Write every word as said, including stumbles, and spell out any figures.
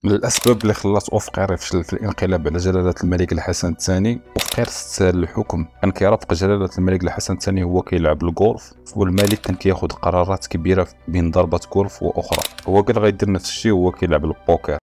الاسباب اللي خلات اوفقير يفشل في الانقلاب على جلاله الملك الحسن الثاني. اوفقير استسهل الحكم، كان كيرافق جلاله الملك الحسن الثاني هو كيلعب الغولف، والملك كان كياخذ قرارات كبيره بين ضربه غولف واخرى. هو قال غيدير نفس الشيء وهو كيلعب البوكر.